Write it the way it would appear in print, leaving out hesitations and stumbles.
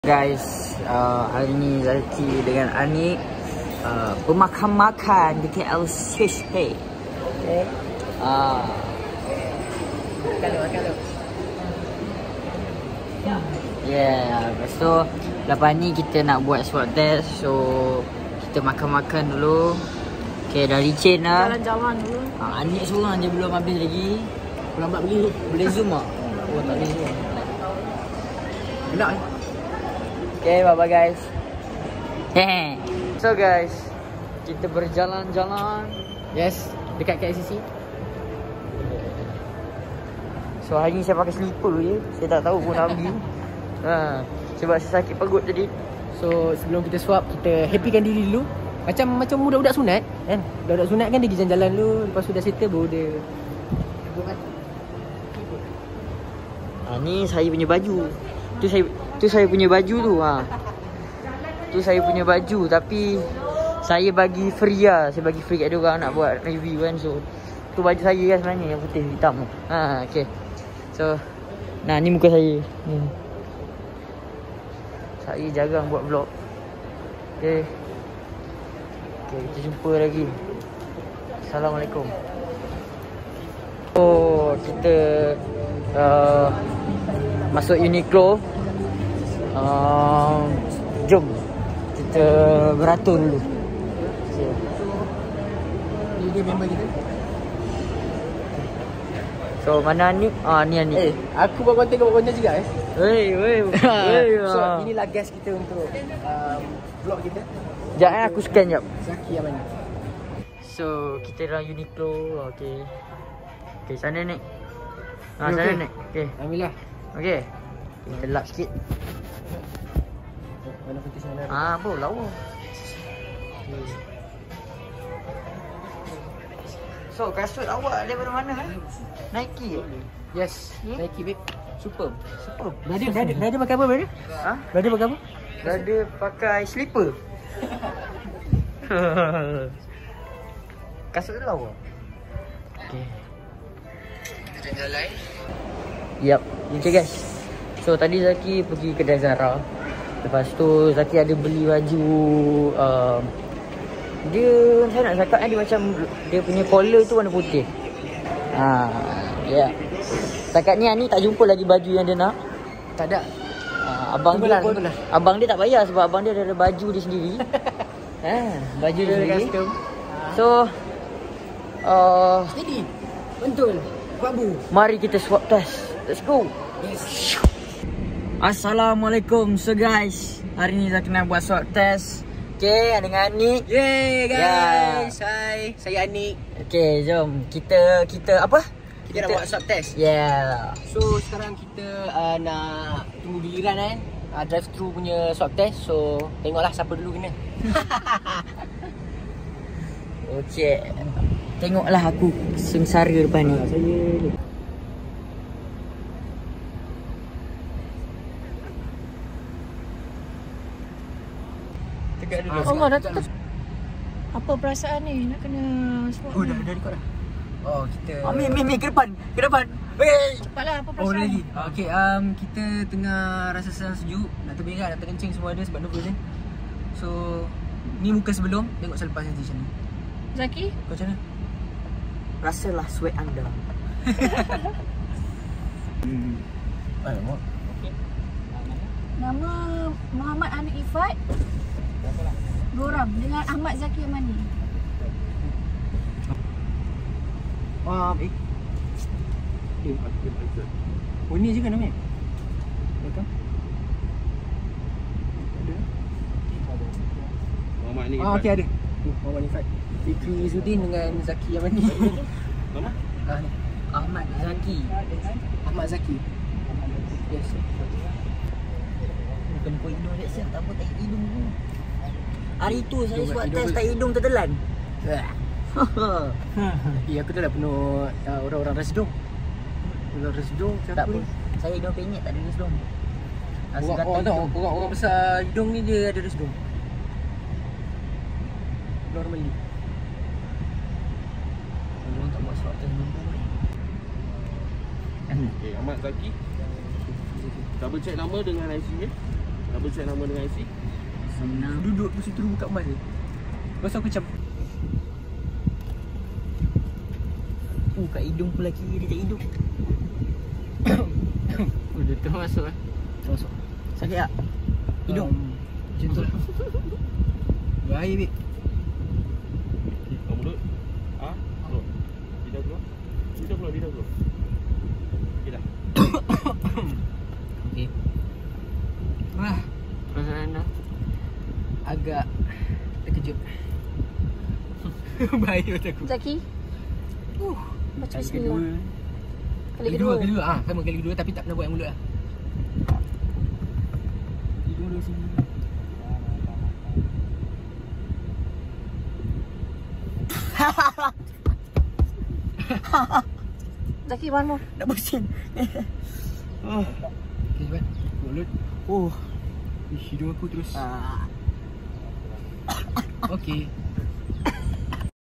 Guys, hari ni Zaki dengan Anik pemakan-makan di KL Swiss Pay. Okay. Kalau. Yeah, lepas tu lepas ni kita nak buat swab test. So kita makan-makan dulu. Okay, dah licin lah. Jalan-jalan dulu. Anik seorang je belum habis lagi. Lambat beli. Boleh zoom tak? Oh, tak boleh zoom. Enak Okay, bye-bye guys. So guys, kita berjalan-jalan. Yes, dekat KLCC. So hari ni saya pakai slipper je. Saya tak tahu pun nak pergi. Sebab saya sakit perut tadi. So sebelum kita swab, kita happykan diri dulu. Macam budak-budak sunat kan. Budak-budak sunat kan dia pergi jalan-jalan dulu. Lepas tu dah settle baru dia Ni saya punya baju. Tu saya punya baju tu. Tu saya punya baju, tapi saya bagi free lah. Saya bagi free kat dia orang nak buat review kan. So tu baju saya kan sebenarnya, yang putih hitam tu. Okay. So ni muka saya. Saya jarang buat vlog. Okay, kita jumpa lagi. Assalamualaikum. Oh, kita masuk Uniqlo. Jom kita beratur dulu. Ni dia member kita. So mana Anik? Ni Anik. Aku buat konten juga Wey. So inilah guest kita untuk vlog kita. Sekejap aku scan jap. Zaki yang mana? So kita dalam Uniqlo. Okay, sana Nik. Okay. Sana Nik. Okay. Alhamdulillah. Okay, kita lap sikit. Mana putih sana? Apa lawa. So kasut awak daripada mana? Nike. Yes, Nike babe. Superb. Brother pakai apa brother? Brother pakai apa? Brother pakai slipper. Kasut tu lawa. Okay. Kita jalan. Yup. Okay guys. So tadi Zaki pergi kedai Zara. Lepas tu Zaki ada beli baju dia, saya nak cakap dia macam dia punya collar tu warna putih. Ya. Setakat ni Ani tak jumpa lagi baju yang dia nak. Tak ada. Abang dia tak payah sebab abang dia ada baju dia sendiri. Baju dia sendiri. So steady. Betul. Babu. Mari kita swab test. Let's go. Yes. Assalamualaikum. So guys, hari ni Zaki nak buat swab test. Okay, dengan Anik. Yeay guys. Hai, saya Anik. Okay, jom. Kita apa? Kita nak buat swab test. Yeah. So sekarang kita nak tunggu giliran kan. Drive thru punya swab test. So tengoklah siapa dulu kena. Okay. Tengoklah aku sengsara depan ni. Saya Allah dah tutup. Apa perasaan ni nak kena swab? dah record dah. Oh, kita Mi ke depan. Weh. Cepatlah, apa Oh, perasaan? lagi. Okay, kita tengah rasa sejuk, nak terbengak, nak terkencing semua ada sebab nervous kan. So, ni muka sebelum, tengok selepas nanti macam ni. Zaki? Kau macam mana? Rasalah sweat anda. Alamak. Nama Muhammad Anik Ifat. Dua orang dengan Ahmad Zaki Amani. Oh, ni je kan namanya? Betul? Ada? Muhammad ni. Okey ada. Muhammad Ifat. Fikri Izzuddin dengan Zaki Amani. Nama? Ni. Ahmad Zaki. Ahmad Zaki. Yes. Bukan kau hidung reaction, tak apa, tak hidung tu. Hari tu saya buat test tak hidung tertelan. Aku tu dah penuh orang-orang residung. Orang residung Tak apa. Saya hidung penyek, tak ada residung. Orang besar hidung ni dia ada residung. Normally. Orang tak buat swab test dulu. Ahmad Zaki. Double check nama dengan IC dia. Double check nama dengan IC. Senang. Duduk tu situ buka emas je. Lepas tu aku macam kat hidung pula kiri dekat hidung. Dia termasuk Masuk. Sakit tak? Hidung. macam tu lah. Bahaya babe. Kau mulut. Ah, mulut. Lidah keluar. Lidah keluar, lidah keluar. Okey dah. Okey. Wah, Perasaan dah. agak terkejut. Bahaya macam aku. Zaki. Baca Kali bismillah. kedua. Kali kedua. Kali kedua. Sama kali kedua tapi tak pernah buat yang mulut lah. Hidung dulu sini. Zaki, one more. Nak bersin. Oh. Okey, cepat. Mulut. Oh. Hidung aku terus. Ah. Okey.